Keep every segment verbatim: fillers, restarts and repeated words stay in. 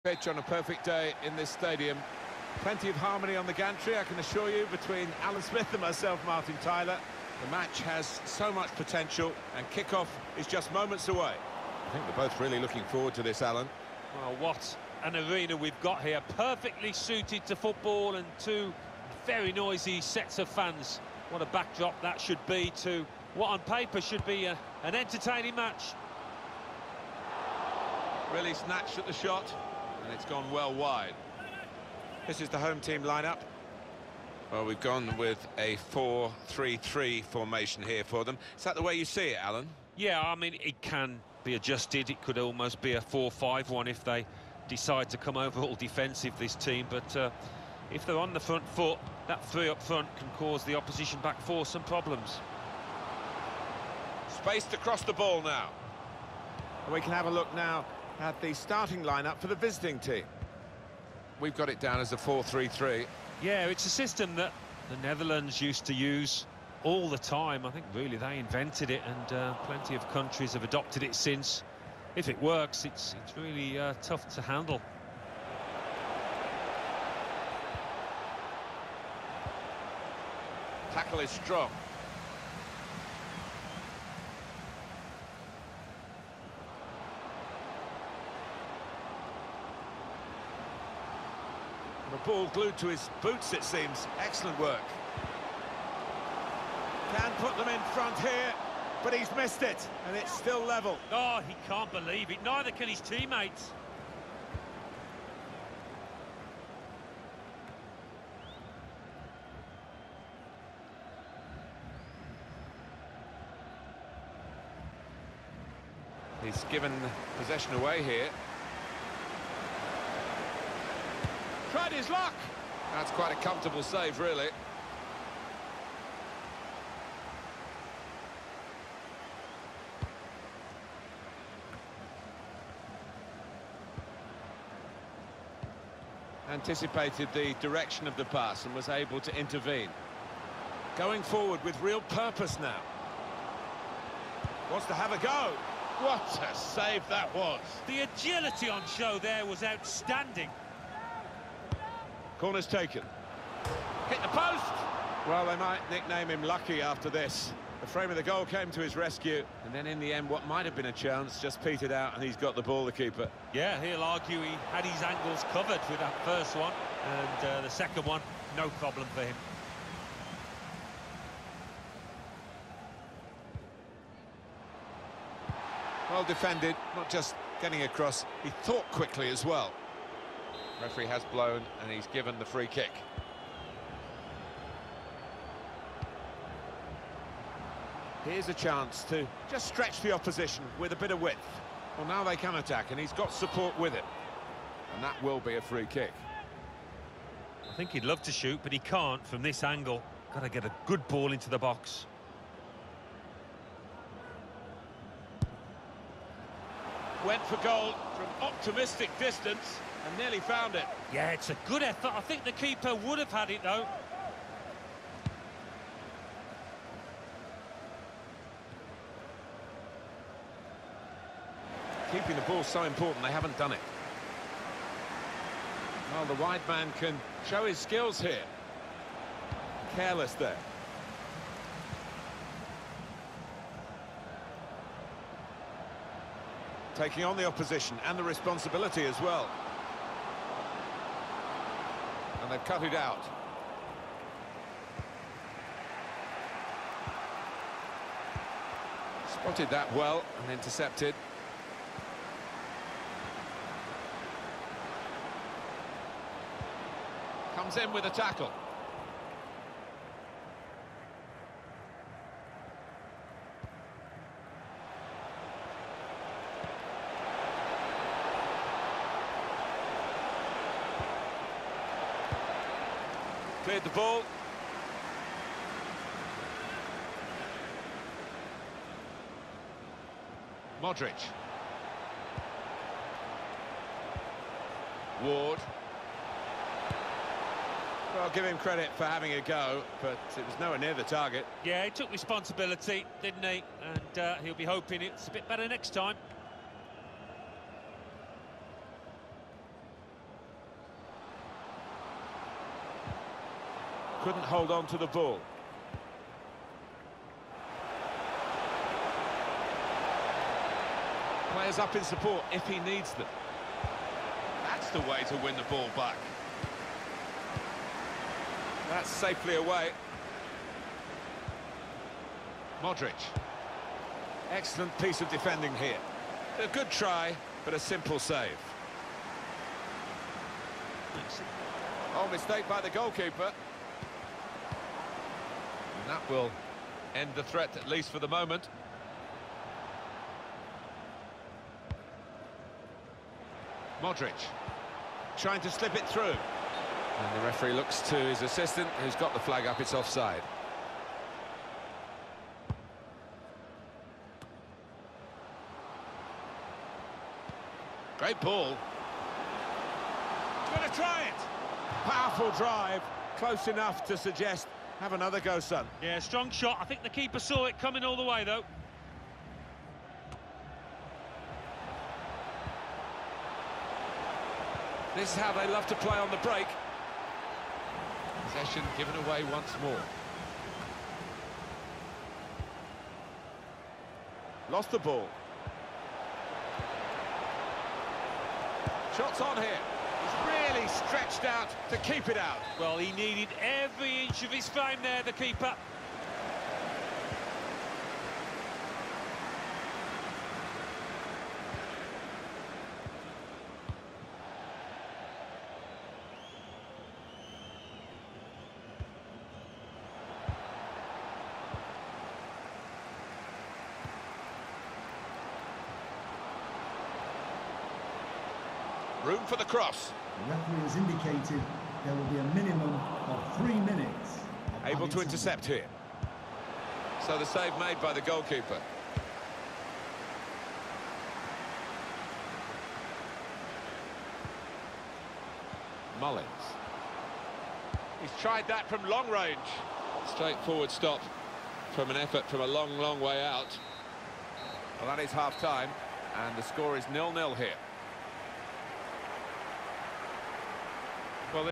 Pitch on a perfect day in this stadium. Plenty of harmony on the gantry, I can assure you, between Alan Smith and myself, Martin Tyler. The match has so much potential, and kick-off is just moments away. I think they're both really looking forward to this, Alan. Well, what an arena we've got here. Perfectly suited to football and two very noisy sets of fans. What a backdrop that should be to what on paper should be a, an entertaining match. Really snatched at the shot, and it's gone well wide. This is the home team lineup. Well, we've gone with a four three three formation here for them. Is that the way you see it, Alan? Yeah, I mean, it can be adjusted. It could almost be a four five one if they decide to come over all defensive, this team. But uh, if they're on the front foot, that three up front can cause the opposition back four some problems. Spaced across the ball now. And we can have a look now at the starting lineup for the visiting team. We've got it down as a four three three. Yeah, it's a system that the Netherlands used to use all the time. I think really they invented it, and uh, plenty of countries have adopted it since. If it works, it's, it's really uh, tough to handle. Tackle is strong. The ball glued to his boots, it seems. Excellent work. Can put them in front here, but he's missed it, and it's still level. Oh, he can't believe it. Neither can his teammates. He's given possession away here. Tried his luck. That's quite a comfortable save, really. Anticipated the direction of the pass and was able to intervene. Going forward with real purpose now. Wants to have a go. What a save that was. The agility on show there was outstanding. Corner's taken. Hit the post! Well, they might nickname him Lucky after this. The frame of the goal came to his rescue, and then in the end, what might have been a chance just petered out, and he's got the ball, the keeper. Yeah, he'll argue he had his angles covered with that first one, and uh, the second one, no problem for him. Well defended, not just getting across, he thought quickly as well. Referee has blown, and he's given the free kick. Here's a chance to just stretch the opposition with a bit of width. Well, now they can attack, and he's got support with it. And that will be a free kick. I think he'd love to shoot, but he can't from this angle. Got to get a good ball into the box. Went for goal from optimistic distance and nearly found it. Yeah, it's a good effort. I think the keeper would have had it, though. Keeping the ball so important, they haven't done it. Well, the wide man can show his skills here. Careless there. Taking on the opposition and the responsibility as well. And they've cut it out. Spotted that well and intercepted. Comes in with a tackle. Cleared the ball. Modric. Ward. Well, give him credit for having a go, but it was nowhere near the target. Yeah, he took responsibility, didn't he? And uh, he'll be hoping it's a bit better next time. Couldn't hold on to the ball. Players up in support if he needs them. That's the way to win the ball back. That's safely away. Modric. Excellent piece of defending here. A good try, but a simple save. Oh, mistake by the goalkeeper. And that will end the threat, at least for the moment. Modric trying to slip it through. And the referee looks to his assistant, who's got the flag up. It's offside. Great ball. Gonna try it. Powerful drive, close enough to suggest, have another go, son. Yeah, strong shot. I think the keeper saw it coming all the way, though. This is how they love to play on the break. Possession given away once more. Lost the ball. Shots on here. He's really stretched out to keep it out. Well, he needed every inch of his frame there, the keeper. Room for the cross. The referee has indicated there will be a minimum of three minutes. Of Able to intercept here. So the save made by the goalkeeper. Mullins. He's tried that from long range. Straightforward stop from an effort from a long, long way out. Well, that is half-time, and the score is nil nil here. Well,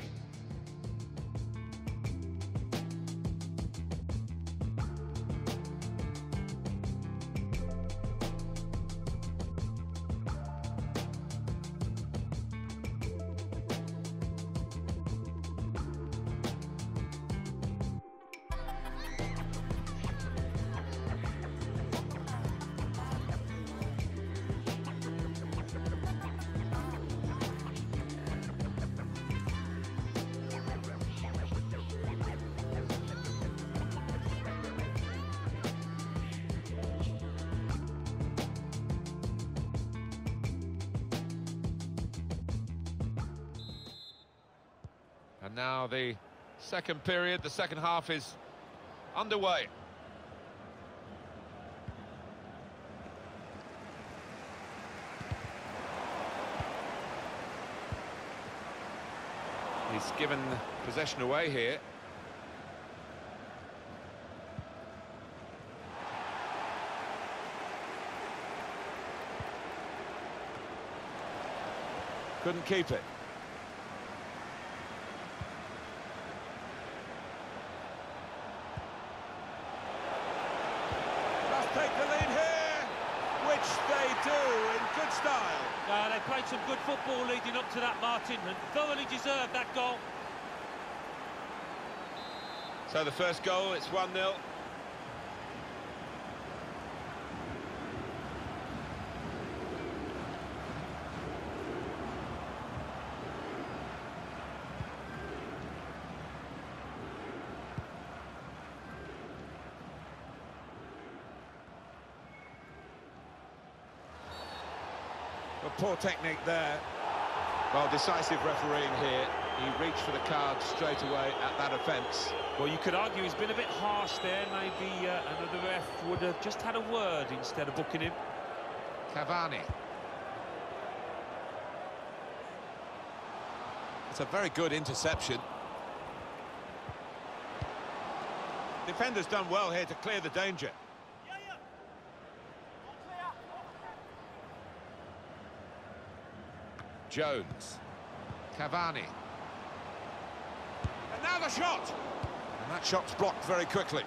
and now the second period, the second half is underway. He's given possession away here. Couldn't keep it. Take the lead here, which they do in good style. Uh, they played some good football leading up to that, Martin, and thoroughly deserved that goal. So the first goal, it's one nil. Well, poor technique there. Well, decisive refereeing here. He reached for the card straight away at that offence. Well, you could argue he's been a bit harsh there. Maybe uh, another ref would have just had a word instead of booking him. Cavani. It's a very good interception. Defender's done well here to clear the danger. Jones. Cavani. And now the shot! And that shot's blocked very quickly.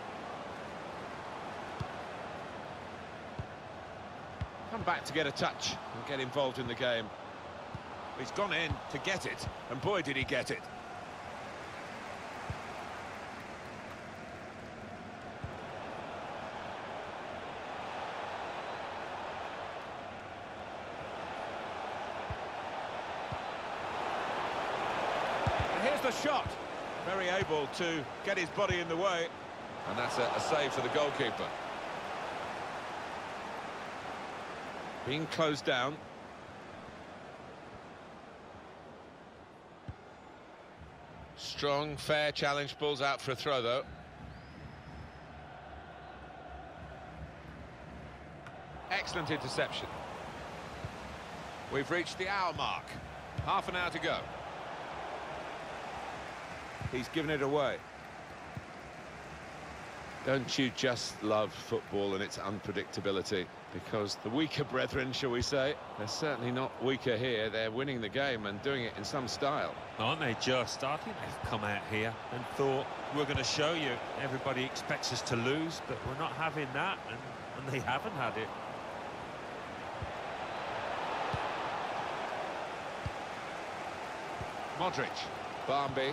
Come back to get a touch and get involved in the game. He's gone in to get it, and boy did he get it. And here's the shot. Very able to get his body in the way. And that's a, a save for the goalkeeper. Being closed down. Strong, fair challenge, balls out for a throw though. Excellent interception. We've reached the hour mark. Half an hour to go. He's given it away. Don't you just love football and its unpredictability? Because the weaker brethren, shall we say, they're certainly not weaker here. They're winning the game and doing it in some style. Aren't they just? I think they've come out here and thought, we're going to show you. Everybody expects us to lose, but we're not having that, and, and they haven't had it. Modric, Barmby.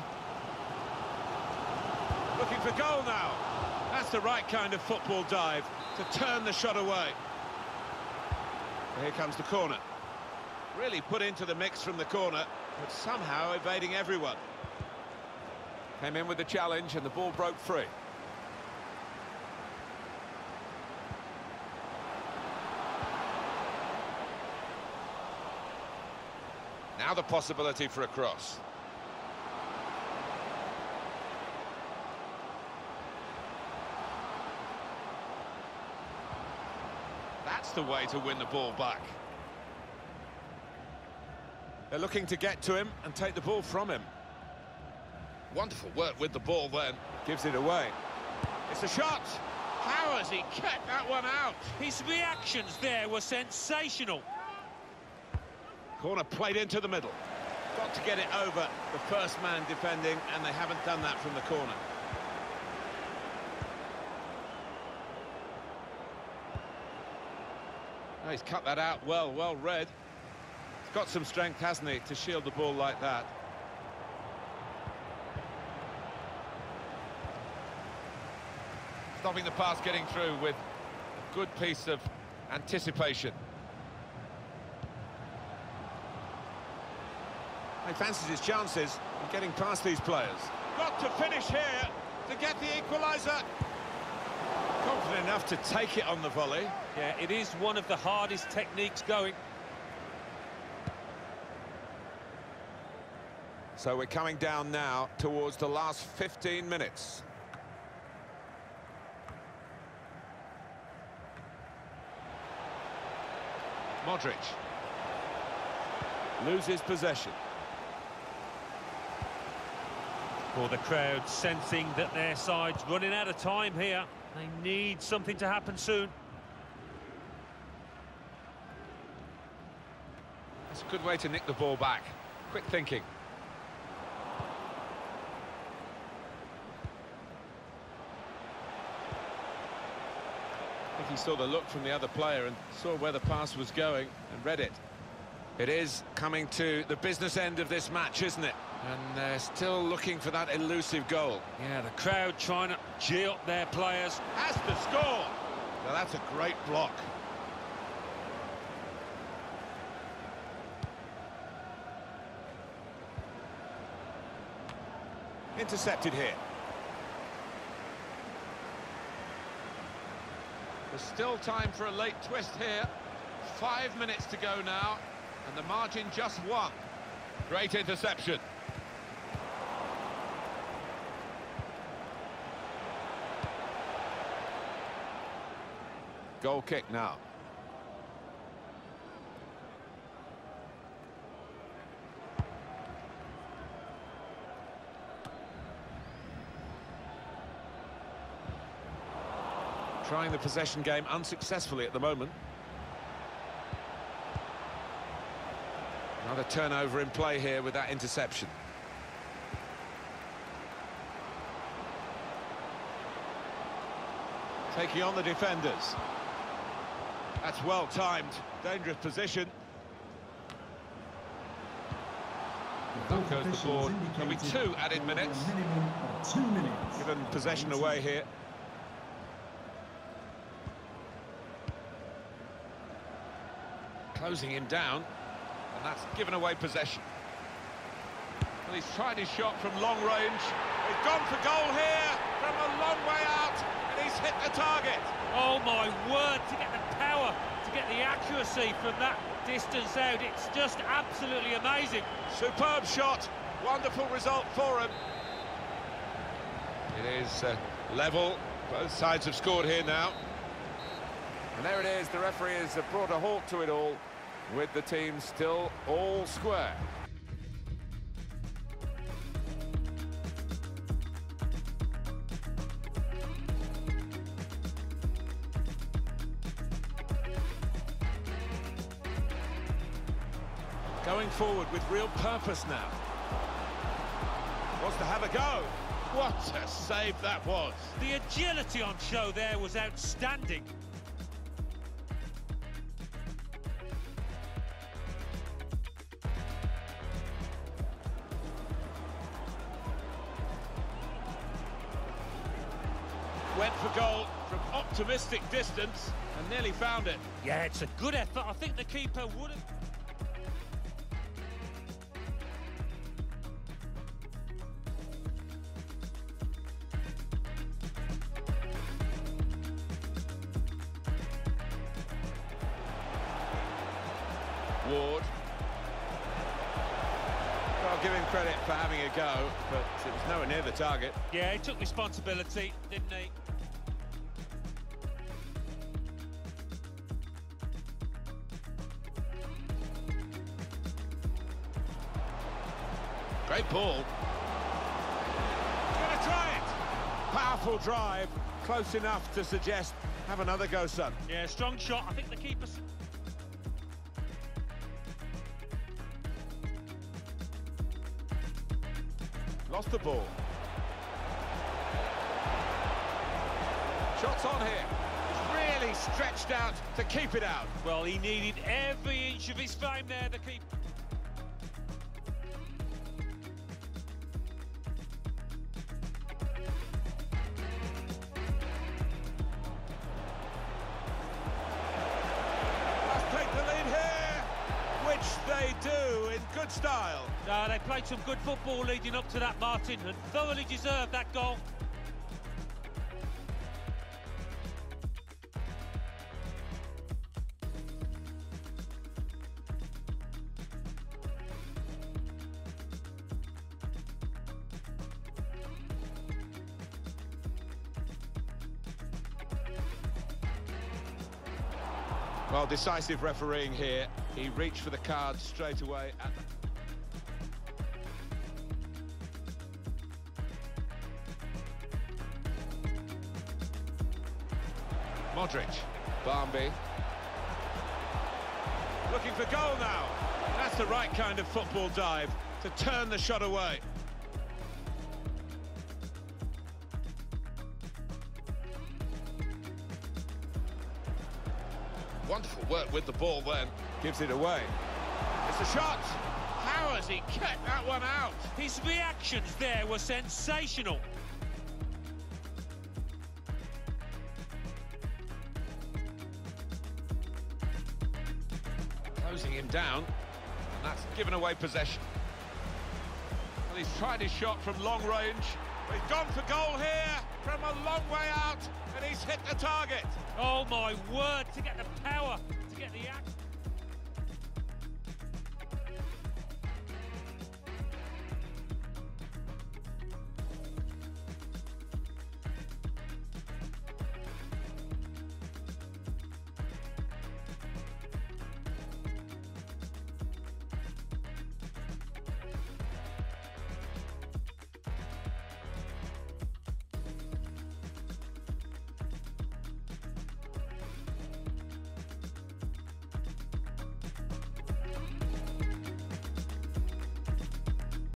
Looking for goal now. That's the right kind of football dive, to turn the shot away. Here comes the corner. Really put into the mix from the corner, but somehow evading everyone. Came in with the challenge and the ball broke free. Now the possibility for a cross. That's the way to win the ball back. They're looking to get to him and take the ball from him. Wonderful work with the ball then. Gives it away. It's a shot. How has he kept that one out? His reactions there were sensational. Corner played into the middle. Got to get it over the first man defending, and they haven't done that from the corner. Oh, he's cut that out well, well read. He's got some strength, hasn't he, to shield the ball like that. Stopping the pass getting through with a good piece of anticipation. He fancies his chances of getting past these players. Got to finish here to get the equaliser. Confident enough to take it on the volley. Yeah, it is one of the hardest techniques going. So we're coming down now towards the last fifteen minutes. Modric loses possession. Well, the crowd sensing that their side's running out of time here. They need something to happen soon. It's a good way to nick the ball back. Quick thinking. I think he saw the look from the other player and saw where the pass was going and read it. It is coming to the business end of this match, isn't it? And they're still looking for that elusive goal. Yeah, the crowd trying to gee up their players. Has to score! Now that's a great block. Intercepted here. There's still time for a late twist here. Five minutes to go now, and the margin just one. Great interception. Goal kick now. Trying the possession game unsuccessfully at the moment. Another turnover in play here with that interception. taking on the defenders. That's well timed, dangerous position. That goes the board. There'll be two added minutes. Minimum of two minutes. Given possession away here. Closing him down, and that's given away possession. Well, he's tried his shot from long range. He's gone for goal here from a long way out, and he's hit the target. Oh my word, to get the power, to get the accuracy from that distance out, it's just absolutely amazing. Superb shot, wonderful result for him. It is uh, level, both sides have scored here now. And there it is, the referee has brought a halt to it all, with the team still all square. Going forward with real purpose now. Wants to have a go. What a save that was. The agility on show there was outstanding. Went for goal from optimistic distance and nearly found it. Yeah, it's a good effort. I think the keeper would have... Ward. Well, I'll give him credit for having a go, but it was nowhere near the target. Yeah, he took responsibility, didn't he? Great ball. Gonna try it. Powerful drive, close enough to suggest have another go, son. Yeah, strong shot. I think the keeper... Lost the ball. Shots on here. He's really stretched out to keep it out. Well, he needed every inch of his frame there, the keeper. Must take the lead here, which they do in good style. No, they played some good football leading up to that, Martin, and thoroughly deserved that goal. Well, decisive refereeing here. He reached for the card straight away. At the... Modric, Barmby. Looking for goal now. That's the right kind of football dive to turn the shot away. Wonderful work with the ball then. Gives it away. It's a shot. How has he kept that one out? His reactions there were sensational. Closing him down, and that's given away possession. Well, he's tried his shot from long range. He's gone for goal here from a long way out, and he's hit the target. Oh my word, to get the power, to get the act.